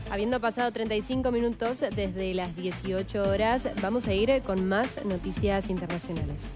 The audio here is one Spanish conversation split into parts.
Habiendo pasado 35 minutos desde las 18 horas, vamos a ir con más noticias internacionales.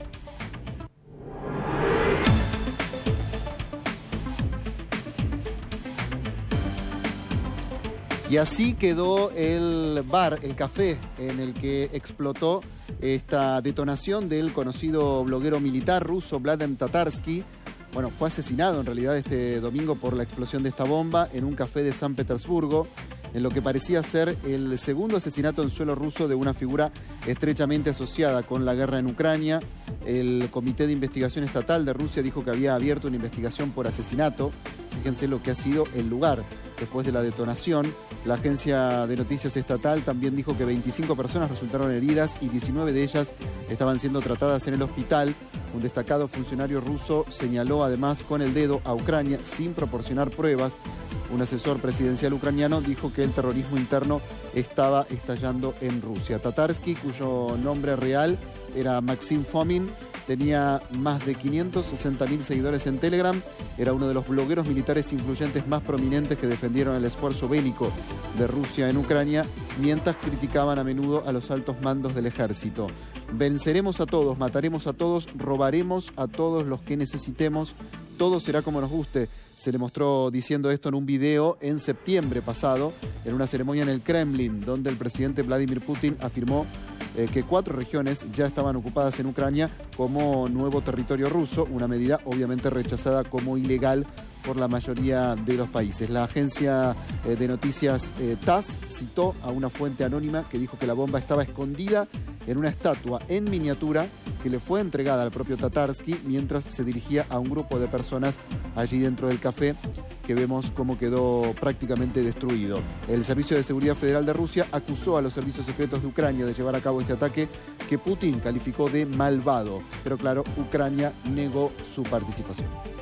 Y así quedó el bar, el café en el que explotó esta detonación del conocido bloguero militar ruso Vladimir Tatarsky. Bueno, fue asesinado en realidad este domingo por la explosión de esta bomba en un café de San Petersburgo, en lo que parecía ser el segundo asesinato en suelo ruso de una figura estrechamente asociada con la guerra en Ucrania. El Comité de Investigación Estatal de Rusia dijo que había abierto una investigación por asesinato. Fíjense lo que ha sido el lugar después de la detonación. La agencia de noticias estatal también dijo que 25 personas resultaron heridas y 19 de ellas estaban siendo tratadas en el hospital. Un destacado funcionario ruso señaló además con el dedo a Ucrania sin proporcionar pruebas. Un asesor presidencial ucraniano dijo que el terrorismo interno estaba estallando en Rusia. Tatarsky, cuyo nombre real era Maxim Fomin, tenía más de 560.000 seguidores en Telegram. Era uno de los blogueros militares influyentes más prominentes que defendieron el esfuerzo bélico de Rusia en Ucrania, mientras criticaban a menudo a los altos mandos del ejército. Venceremos a todos, mataremos a todos, robaremos a todos los que necesitemos. Todo será como nos guste. Se le mostró diciendo esto en un video en septiembre pasado, en una ceremonia en el Kremlin, donde el presidente Vladimir Putin afirmó que 4 regiones ya estaban ocupadas en Ucrania como nuevo territorio ruso, una medida obviamente rechazada como ilegal por la mayoría de los países. La agencia de noticias TASS citó a una fuente anónima que dijo que la bomba estaba escondida en una estatua en miniatura que le fue entregada al propio Tatarsky mientras se dirigía a un grupo de personas allí dentro del café, que vemos cómo quedó prácticamente destruido. El Servicio de Seguridad Federal de Rusia acusó a los servicios secretos de Ucrania de llevar a cabo este ataque que Putin calificó de malvado, pero claro, Ucrania negó su participación.